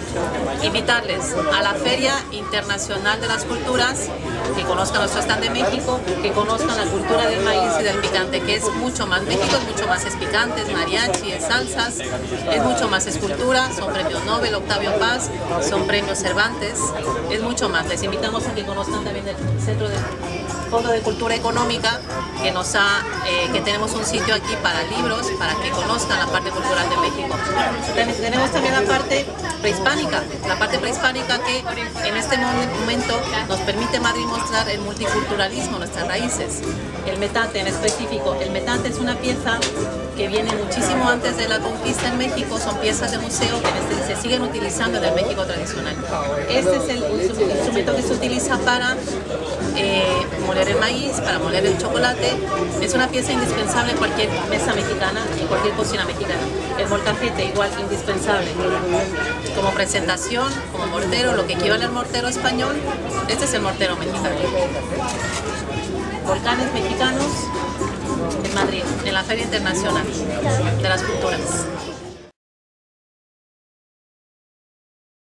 invitarles a la Feria Internacional de las Culturas, que conozcan nuestro stand de México, que conozcan la cultura del maíz y del picante, que es mucho más. México es mucho más, es picante, es mariachi, es salsas, es mucho más escultura, son premios Nobel, Octavio Paz, son premios Cervantes, es mucho más. Les invitamos a que conozcan también el Centro de Fondo de Cultura Económica, que tenemos un sitio aquí para libros, para que conozcan la parte cultural de México. Tenemos también la parte prehispánica que en este momento nos permite Madrid mostrar el multiculturalismo, nuestras raíces. El metate en específico, el metate es una pieza que viene muchísimo antes de la conquista en México, son piezas de museo que se siguen utilizando en el México tradicional. Este es el instrumento que se utiliza para moler el maíz, para moler el chocolate. Es una pieza indispensable en cualquier mesa mexicana y cualquier cocina mexicana. El molcajete igual indispensable como presentación, como mortero, lo que equivale al mortero español. Este es el mortero mexicano. Volcanes mexicanos en Madrid, en la Feria Internacional de las Culturas.